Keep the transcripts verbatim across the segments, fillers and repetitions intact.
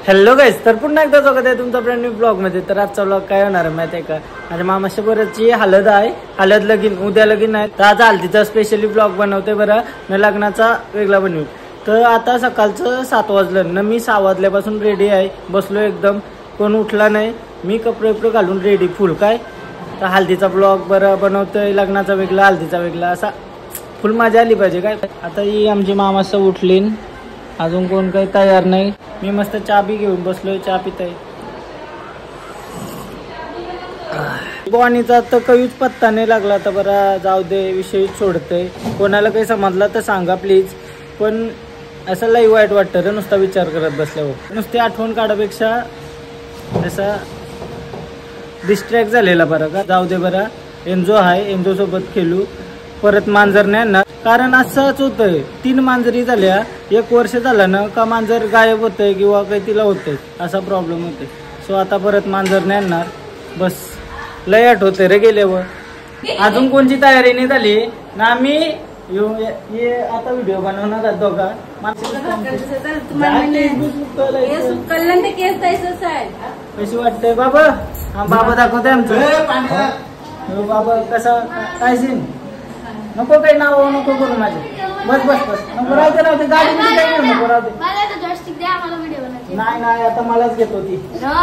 Hello guys, तर पुन्हा एकदा स्वागत आहे तुमचा ब्रँड न्यू ब्लॉग मध्ये। तर आजचा ब्लॉग काय होणार आहे माहिती आहे का, माझ्या मामाच्या बरंची हळद आहे, हळद लगीन उद्या लगीन आहे, तर आज हळदीचा स्पेशली ब्लॉग बनवते बरं, न लग्नाचा वेगळा बनवू। तर आता सकाळचं सात वाजलं न, मी सहा वाजल्यापासून रेडी आहे, बसलो एकदम, कोण उठला नाही, मी कपडे कपडे घालून रेडी फुल काय। तर हळदीचा ब्लॉग बरं बनवतोय, लग्नाचा वेगळा हळदीचा वेगळा, असा फुल मजा आली पाहिजे काय। आता ही आमची मामाचं उठली, अजून कोण काही तयार नाही, मी मस्त चहा बी घेऊन बसलोय, चहा पिताय। बोनीचा तर काहीच पत्ता नाही लागला, तर बरं जाऊ दे, विषय सोडतोय, कोणाला काही समजला तर सांगा प्लीज, पण असं लई वाईट वाटतं रे नुसता विचार करत बसल्यावर, नुसती आठवण काढापेक्षा असा डिस्ट्रॅक्ट झालेला बरं का। जाऊ दे बरं, एन्जो आहे, एन्जो सोबत खेळू, परत मांजर नाही ना, कारण असंच होतंय, तीन मांजरी झाल्या, एक वर्ष झालं ना का मांजर गायब होतंय किंवा काही तिला होतंय, असा प्रॉब्लेम होतोय। सो आता परत मांजर नाही आणणार, बस लय आठवतंय रे गेल्यावर। अजून कोणची तयारी नाही झाली ना, आम्ही ये आता व्हिडिओ बनवणार आहेत दोघा, कशी वाटतंय बाबा? हा बाबा दाखवते आमचं बाबा, कसा काय सीन, नको काही नाव नको करू माझे, बस बस बस नको राहते राहते गाडी मध्ये काय करू नको राहते, नाही नाही आता मलाच घेतो ती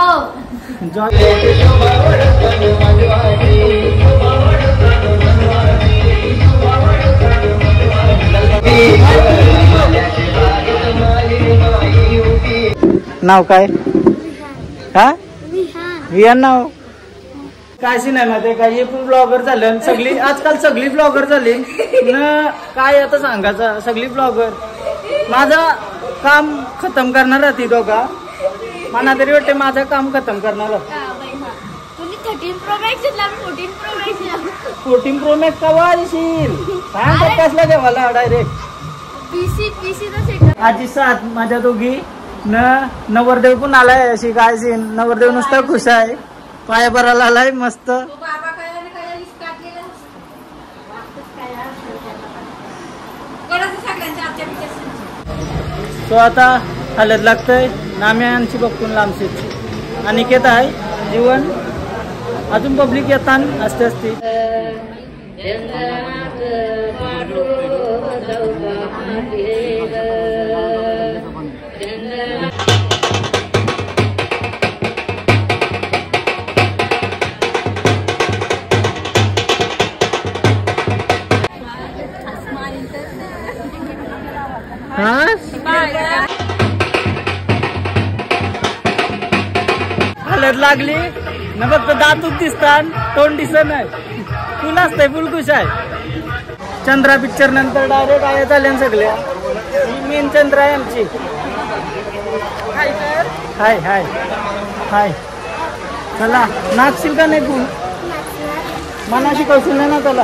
नाव काय? हा विहान नाव काय सी नाही माहिती काय, हे पण ब्लॉगर झाले, सगळी आजकाल सगळी ब्लॉगर झाली न, काय आता सांगायचं, सगळी ब्लॉगर माझा काम खतम करणार ती दोघा, मला तरी वाटते माझं काम खतम करणार। फोर्टीन प्रो मॅक्स कवा येशील सांग, कसला देवाला डायरेक्ट आजी साथ माझ्या दोघी न, नवरदेव पण आलाय, अशी काय सीन, नवरदेव नुसता खुश आहे, पाया भरायला आलाय मस्त। तो आता हलत लागतंय, नाम्यांची बघून लांबशीची अनिकेत आहे जीवन, अजून पब्लिक येतात असते असते। हलत लागली न, फक्त दातूच दिसतात, तोंड दिसत नाही, फुल असतंय, फुल खुश आहे। चंद्रा पिक्चर नंतर डायरेक्ट आया झाल्या सगळ्या, मेन चंद्रा आहे आमची, हाय हाय हाय, चला नाचशील का नाही तू, मना शिकवशील नाही ना त्याला,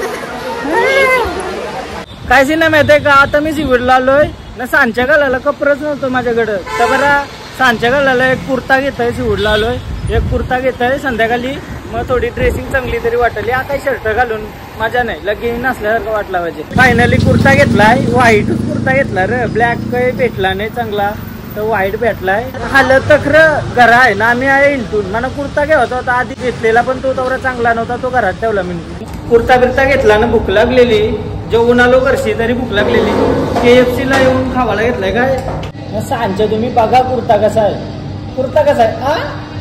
काय सी नाही माहितीये का, आता मी सिवडला आलोय ना, सांच्या घालायला कपडच नव्हतं माझ्याकडं, तर बरं सांच्या घालायला एक कुर्ता घेताय, सिवडला आलोय एक कुर्ता घेताय, संध्याकाळी मग थोडी ड्रेसिंग चांगली तरी वाटली, आता शर्ट घालून मजा नाही, लगेच नसल्यासारखं वाटला पाहिजे। फायनली कुर्ता घेतलाय, व्हाईटच कुर्ता घेतला रे, ब्लॅक काही भेटला नाही चांगला, तर व्हाईट भेटलाय। हालत तर खरं घरा आहे ना, आम्ही आहे इंटून, मला कुर्ता घ्यायचा होता आधी घेतलेला, पण तो तेवढा चांगला नव्हता, तो घरात ठेवला मी। कुर्ता बिर्ता घेतला ना, भूक लागलेली, जेवून आलो घरशी तरी भूक लागलेली, के एफ सी ला येऊन खावायला घेतलाय काय। सांच्या तुम्ही बघा कुर्ता कसा आहे, कुर्ता कसा आहे हा,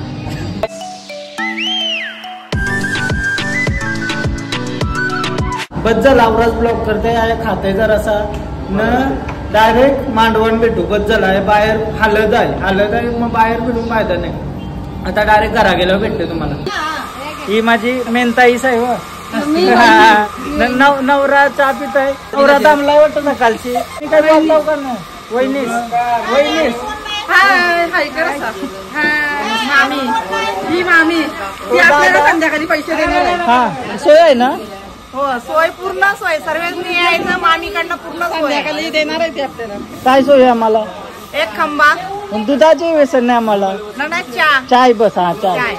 बद्दल आवराज ब्लॉक करते आहे, खाते जरासा न, डायरेक्ट मांडवण भेटू, बद्दल आहे, बाहेर हलद आहे, हलद आहे मग बाहेर भेटून फायदा नाही, आता डायरेक्ट घरा गेल्यावर भेटते तुम्हाला। ही माझी मेनताईस आहे व नव नवरा चहा पित आहे, नवरा दामला वाटत ना कालची, मी काय बोलतो का नाही, वहिनीस वहिनीस हाय हाय करा मामी, ही मामी ती आपल्याला संध्याकाळी पैसे देणार आहे, हा सोय आहे ना, हो सोय पूर्ण सोय, सर्वांनी यायचं, मामीकडनं पूर्ण संध्याकाळी देणार आहे ती आपल्याला। काय सोय आहे आम्हाला? एक खंबा, दुधाचे व्यसन नाही आम्हाला, चहा चाय बस, हा चाय।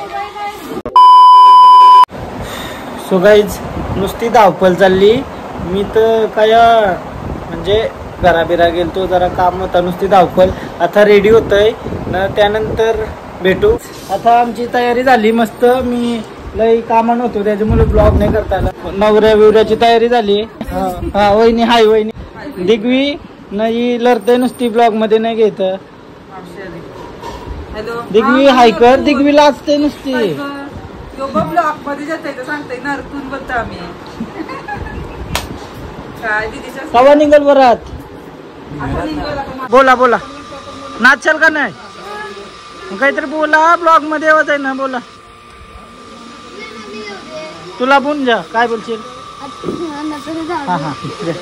सो गाईज नुसती धावपळ चालली, मी तर काय म्हणजे घराबिरा गेलतो, जरा काम होता, नुसती धावपळ। आता रेडी होतोय न त्यानंतर भेटू. आता आमची तयारी झाली मस्त. मी लई कामान होतो त्याच्यामुळे ब्लॉग नाही करता आला. नवऱ्या बिवऱ्याची तयारी झाली. हा वहिनी हाय वहिनी. दिग्वी नाही लढते नुसती ब्लॉग मध्ये नाही घेत. दिग्वी हाय कर. दिग्वी लाजते नुसती. ब्लॉग मध्ये जाते सांगते नरतून बोलतो आम्ही. काय दीदीच्या कवा निघल बरात. बोला बोला नाचल का नाही काहीतरी बोला. ब्लॉग मध्ये आवाज आहे ना बोला. तुला बोल जा काय बोलशील. हा हा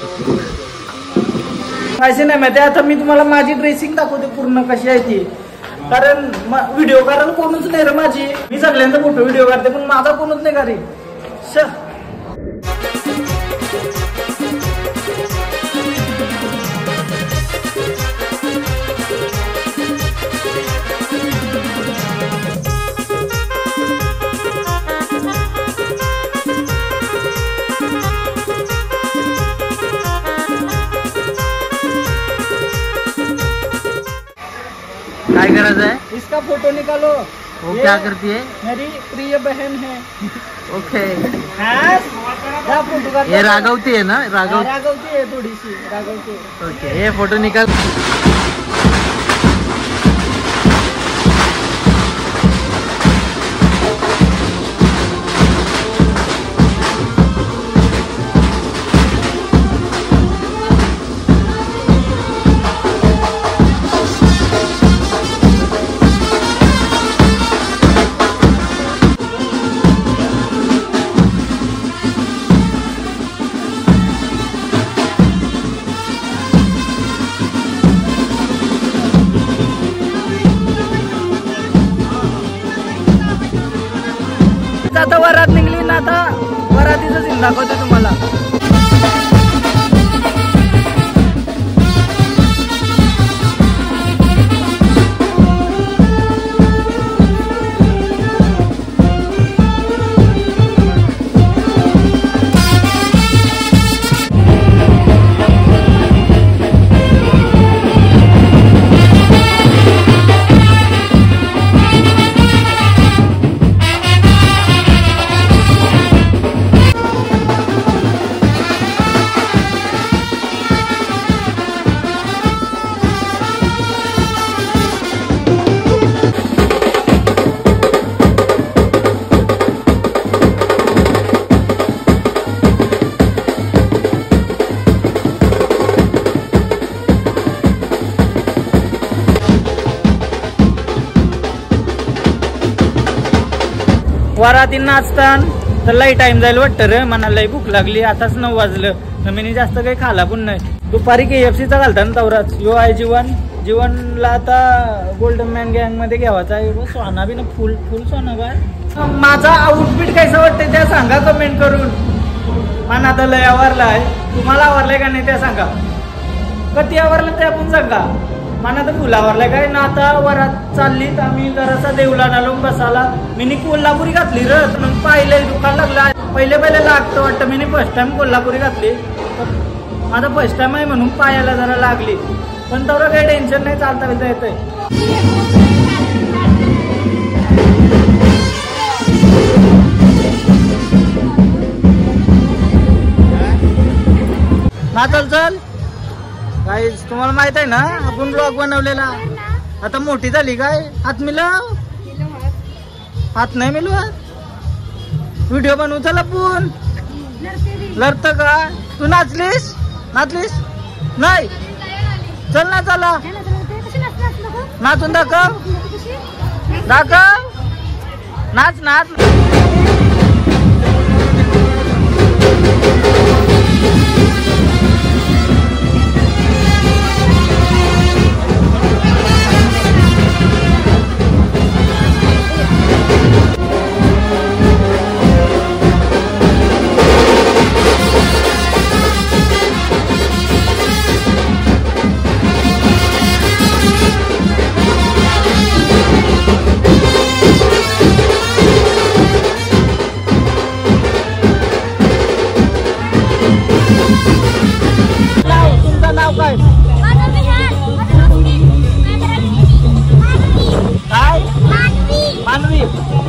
असे नाही माहिती. आता मी तुम्हाला माझी ड्रेसिंग दाखवते पूर्ण कशी आहे ती. कारण व्हिडिओ कारण कोणच नाही रे माझी. मी सगळ्यांचा फोटो व्हिडिओ काढते पण माझा कोणच नाही का रे. क्या गरज है? इसका फोटो निकालो. वो क्या करती है? मेरी प्रिय बहन है. ओके. हाँ? जा फोटो कर. ये रागवती है ना? रागव रागवती है थोड़ी सी रागवती है. ओके ये फोटो निकाल. आता वरात निघली ना. आता वरातीचं सीन दाखवते तुम्हाला. वराती नाचतान तर लई टाइम जाईल वाटतं रे. मला लई भूक लागली. आताच नऊ वाजलं. तर मी जास्त काही खाला पण नाही. दुपारी के एफ सीचा घालता ना तवराच. यो आहे जीवन. जीवनला आता गोल्डन मॅन गँग मध्ये घ्यावाचा आहे. सोना बी ना फुल फुल सोना काय. माझा आउटफिट कैसा वाटतंय त्या सांगा कमेंट करून. मला आता लय आवरला आहे. तुम्हाला आवरलंय का नाही त्या सांगा. कधी आवरलं ते आपण सांगा. मला तर फुल आवरलाय काय ना. आता वरात चालली तर आम्ही जरासा देवला आलो बसाला. मी कोल्हापुरी घातली र. मग पाहिले दुकान लागला. पहिले पहिले लागतं वाटतं. मी फर्स्ट टाइम कोल्हापुरी घातली. माझा फर्स्ट टाइम आहे म्हणून पायाला जरा लागली. पण तेवढं काही टेन्शन नाही. चालता बिलता येतंय. ना चल चल काय. तुम्हाला माहित आहे ना आपण ब्लॉग बनवलेला. आता मोठी झाली काय. हात मिलव. हात नाही मिलवत. व्हिडिओ बनवू चल आपण. लढत का तू. नाचलीस नाचलीस नाही. चल ना चला नाचून दाखव. दाखव नाच नाच.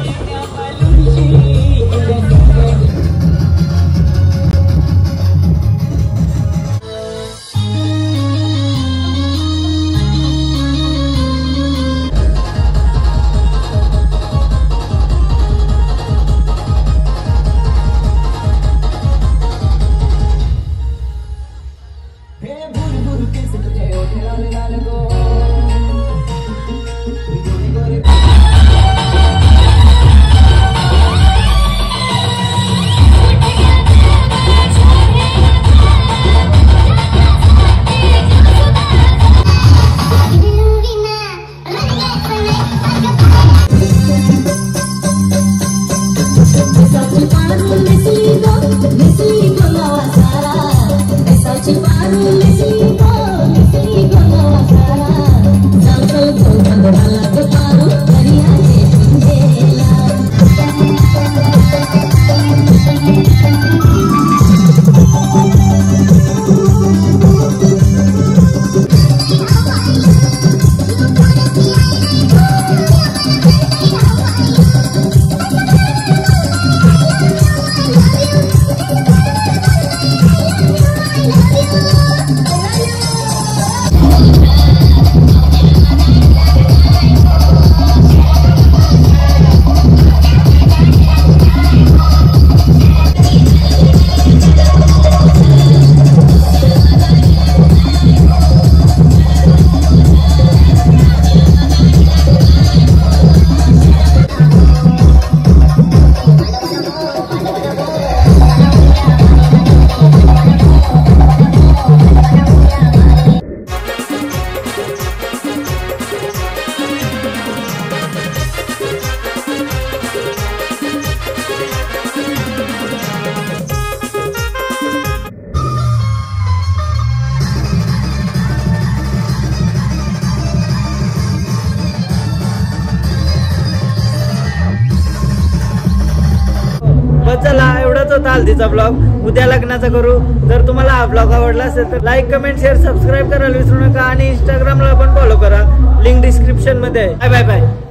चला एवढाच होता हल्दीचा ब्लॉग. उद्या लग्नाचा करू. जर तुम्हाला हा ब्लॉग आवडला असेल तर लाईक कमेंट शेअर सबस्क्राईब करायला विसरू नका आणि इंस्टाग्रामला पण फॉलो करा. लिंक डिस्क्रिप्शन मध्ये आहे. Bye bye bye.